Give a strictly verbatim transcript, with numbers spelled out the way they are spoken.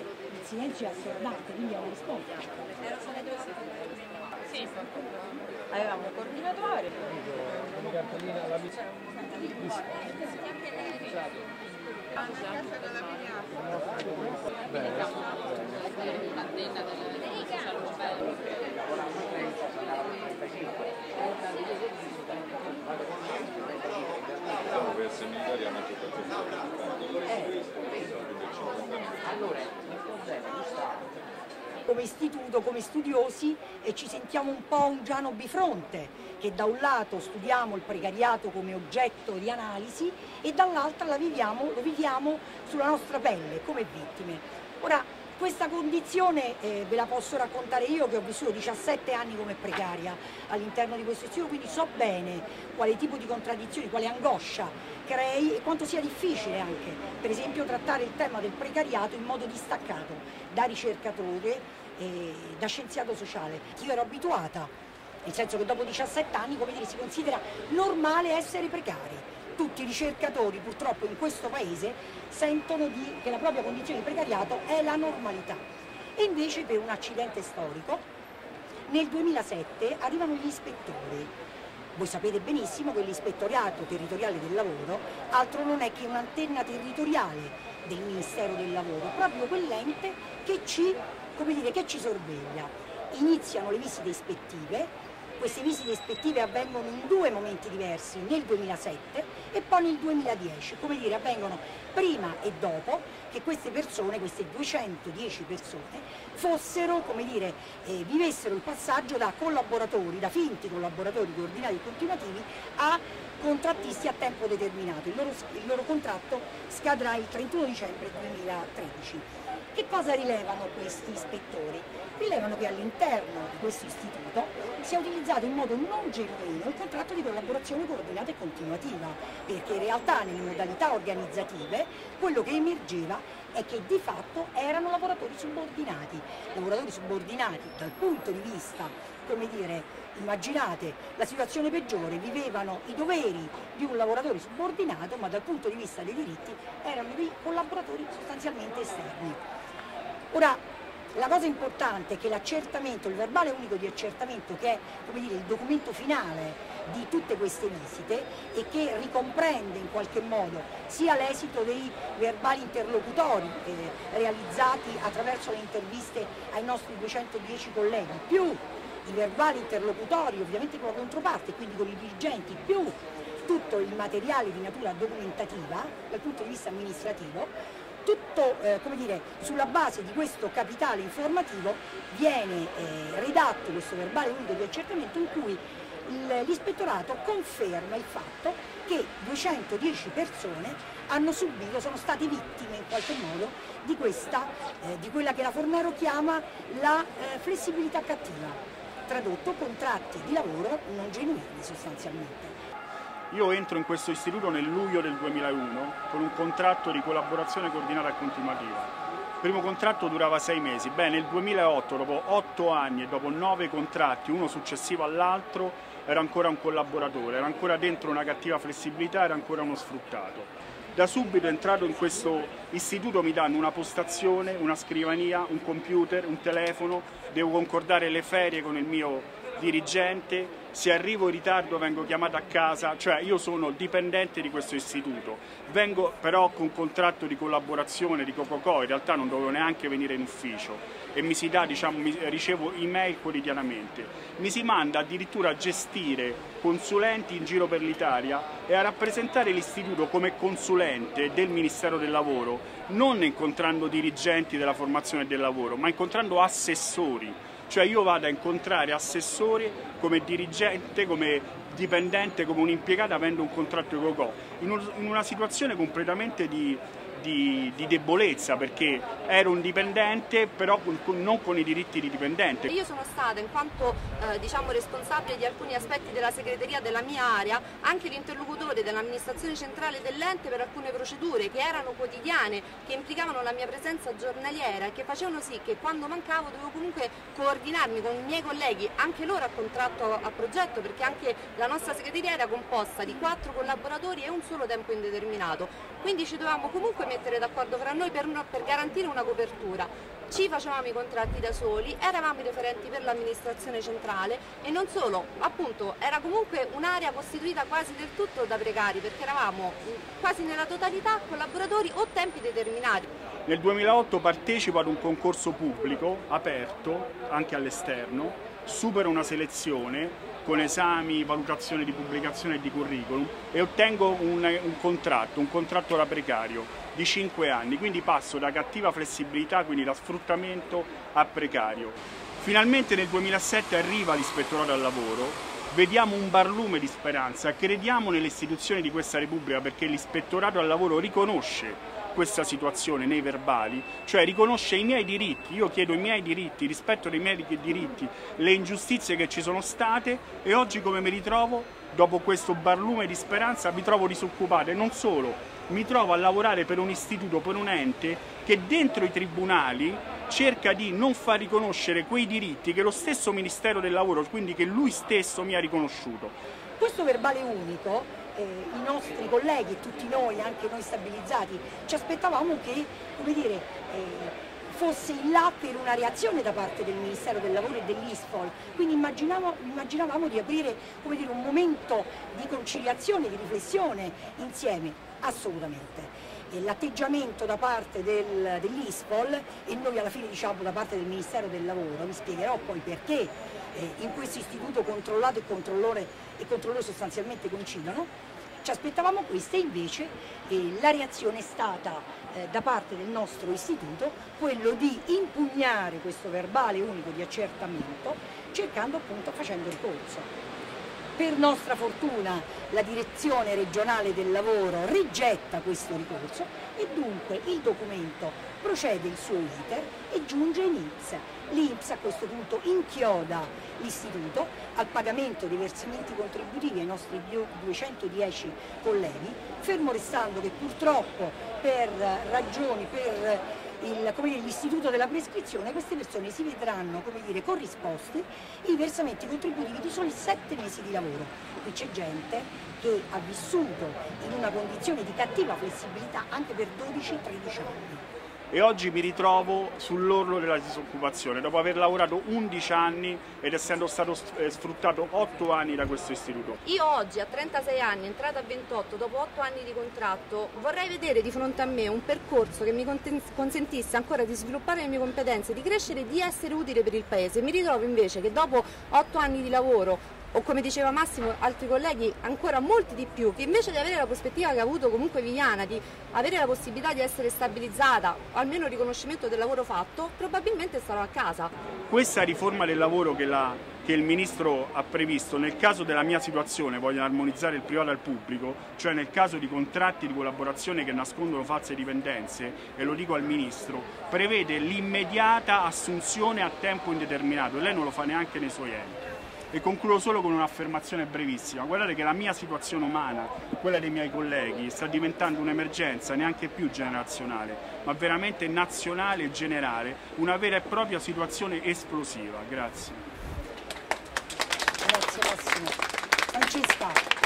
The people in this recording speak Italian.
il silenzio è assordante, quindi è una risposta. Sì, avevamo un coordinatore. Una cartellina alla vita. Per essere militari hanno Come istituto, come studiosi, e ci sentiamo un po' un Giano bifronte, che da un lato studiamo il precariato come oggetto di analisi e dall'altra la viviamo, lo viviamo sulla nostra pelle come vittime. Ora, questa condizione eh, ve la posso raccontare io, che ho vissuto diciassette anni come precaria all'interno di questo istituto, quindi so bene quale tipo di contraddizioni, quale angoscia crei e quanto sia difficile anche, per esempio, trattare il tema del precariato in modo distaccato da ricercatore e da scienziato sociale. Io ero abituata, nel senso che dopo diciassette anni, come dire, si considera normale essere precari. Tutti i ricercatori purtroppo in questo paese sentono di, che la propria condizione di precariato è la normalità. E invece, per un accidente storico, nel duemilasette arrivano gli ispettori. Voi sapete benissimo che l'ispettorato territoriale del lavoro altro non è che un'antenna territoriale del Ministero del Lavoro, proprio quell'ente che ci, come dire, che ci sorveglia. Iniziano le visite ispettive. Queste visite ispettive avvengono in due momenti diversi, nel duemilasette e poi nel duemiladieci, come dire, avvengono prima e dopo che queste persone, queste duecentodieci persone, fossero, come dire, eh, vivessero il passaggio da collaboratori, da finti collaboratori coordinati e continuativi a contrattisti a tempo determinato. Il loro, il loro contratto scadrà il trentuno dicembre duemilatredici. Che cosa rilevano questi ispettori? Rilevano che all'interno di questo istituto si è utilizzato in modo non genuino il contratto di collaborazione coordinata e continuativa, perché in realtà nelle modalità organizzative quello che emergeva è che di fatto erano lavoratori subordinati, lavoratori subordinati dal punto di vista, come dire, immaginate la situazione peggiore, vivevano i doveri di un lavoratore subordinato, ma dal punto di vista dei diritti erano dei collaboratori sostanzialmente esterni. Ora, la cosa importante è che l'accertamento, il verbale unico di accertamento, che è, come dire, il documento finale di tutte queste visite e che ricomprende in qualche modo sia l'esito dei verbali interlocutori eh, realizzati attraverso le interviste ai nostri duecentodieci colleghi, più i verbali interlocutori ovviamente con la controparte, quindi con i dirigenti, più tutto il materiale di natura documentativa dal punto di vista amministrativo. Tutto, eh, come dire, sulla base di questo capitale informativo viene eh, redatto questo verbale unico di accertamento in cui l'ispettorato conferma il fatto che duecentodieci persone hanno subito, sono state vittime in qualche modo di, questa, eh, di quella che la Fornero chiama la eh, flessibilità cattiva, tradotto contratti di lavoro non genuini sostanzialmente. Io entro in questo istituto nel luglio del duemilauno con un contratto di collaborazione coordinata e continuativa. Il primo contratto durava sei mesi. Beh, nel duemilaotto, dopo otto anni e dopo nove contratti, uno successivo all'altro, ero ancora un collaboratore, ero ancora dentro una cattiva flessibilità, ero ancora uno sfruttato. Da subito entrato in questo istituto mi danno una postazione, una scrivania, un computer, un telefono, devo concordare le ferie con il mio dirigente, se arrivo in ritardo vengo chiamato a casa, cioè io sono dipendente di questo istituto, vengo però con contratto di collaborazione di Cococò, in realtà non dovevo neanche venire in ufficio e mi si dà, diciamo, mi, ricevo email quotidianamente, mi si manda addirittura a gestire consulenti in giro per l'Italia e a rappresentare l'istituto come consulente del Ministero del Lavoro, non incontrando dirigenti della formazione del lavoro, ma incontrando assessori. Cioè io vado a incontrare assessori come dirigente, come dipendente, come un impiegato avendo un contratto di Cococò, in, un, in una situazione completamente di, di, di debolezza, perché ero un dipendente però con, con, non con i diritti di dipendente. Io sono stata, in quanto eh, diciamo, responsabile di alcuni aspetti della segreteria della mia area, anche l'interlocutore dell'amministrazione centrale dell'ente per alcune procedure che erano quotidiane, che implicavano la mia presenza giornaliera e che facevano sì che quando mancavo dovevo comunque coordinarmi con i miei colleghi, anche loro a contratto a progetto, perché anche la nostra segreteria era composta di quattro collaboratori e un solo tempo indeterminato, quindi ci dovevamo comunque mettere d'accordo fra noi per, per garantire una copertura. Ci facevamo i contratti da soli, eravamo i referenti per l'amministrazione centrale e non solo, appunto era comunque un'area costituita quasi del tutto da precari, perché eravamo quasi nella totalità collaboratori o tempi determinati. Nel duemilaotto partecipo ad un concorso pubblico aperto anche all'esterno, supero una selezione con esami, valutazione di pubblicazione e di curriculum e ottengo un, un contratto, un contratto da precario di cinque anni, quindi passo da cattiva flessibilità, quindi da sfruttamento, a precario. Finalmente nel duemilasette arriva l'ispettorato al lavoro, vediamo un barlume di speranza, crediamo nelle istituzioni di questa Repubblica perché l'ispettorato al lavoro riconosce questa situazione nei verbali, cioè riconosce i miei diritti, io chiedo i miei diritti, rispetto dei miei diritti, le ingiustizie che ci sono state e oggi come mi ritrovo, dopo questo barlume di speranza, mi trovo disoccupato e non solo, mi trovo a lavorare per un istituto, per un ente che dentro i tribunali cerca di non far riconoscere quei diritti che lo stesso Ministero del Lavoro, quindi che lui stesso mi ha riconosciuto. Questo verbale unico Eh, i nostri colleghi e tutti noi, anche noi stabilizzati, ci aspettavamo che, come dire, eh, fosse in là per una reazione da parte del Ministero del Lavoro e dell'I S P O L, quindi immaginavamo, immaginavamo di aprire, come dire, un momento di conciliazione, di riflessione insieme, assolutamente. L'atteggiamento da parte del, dell'I S P O L e noi alla fine diciamo da parte del Ministero del Lavoro, vi spiegherò poi perché eh, in questo istituto controllato e controllore e controllore sostanzialmente coincidono, ci aspettavamo questo e invece eh, la reazione è stata eh, da parte del nostro istituto quello di impugnare questo verbale unico di accertamento cercando appunto facendo ricorso. Per nostra fortuna la direzione regionale del lavoro rigetta questo ricorso e dunque il documento procede il suo iter e giunge in I N P S. L'I N P S a questo punto inchioda l'istituto al pagamento dei versamenti contributivi ai nostri duecentodieci colleghi, fermo restando che purtroppo per ragioni, per l'istituto della prescrizione, queste persone si vedranno come dire, corrisposti i versamenti contributivi di soli sette mesi di lavoro. Qui c'è gente che ha vissuto in una condizione di cattiva flessibilità anche per dodici tredici anni. E oggi mi ritrovo sull'orlo della disoccupazione, dopo aver lavorato undici anni ed essendo stato sfruttato otto anni da questo istituto. Io oggi a trentasei anni, entrata a ventotto, dopo otto anni di contratto, vorrei vedere di fronte a me un percorso che mi consentisse ancora di sviluppare le mie competenze, di crescere e di essere utile per il Paese. Mi ritrovo invece che dopo otto anni di lavoro, o come diceva Massimo, altri colleghi, ancora molti di più, che invece di avere la prospettiva che ha avuto comunque Viviana, di avere la possibilità di essere stabilizzata, o almeno il riconoscimento del lavoro fatto, probabilmente starò a casa. Questa riforma del lavoro che, la, che il Ministro ha previsto, nel caso della mia situazione, vogliono armonizzare il privato al pubblico, cioè nel caso di contratti di collaborazione che nascondono false dipendenze, e lo dico al Ministro, prevede l'immediata assunzione a tempo indeterminato e lei non lo fa neanche nei suoi enti. E concludo solo con un'affermazione brevissima. Guardate che la mia situazione umana, quella dei miei colleghi, sta diventando un'emergenza neanche più generazionale, ma veramente nazionale e generale, una vera e propria situazione esplosiva. Grazie. Grazie Massimo. Francesca.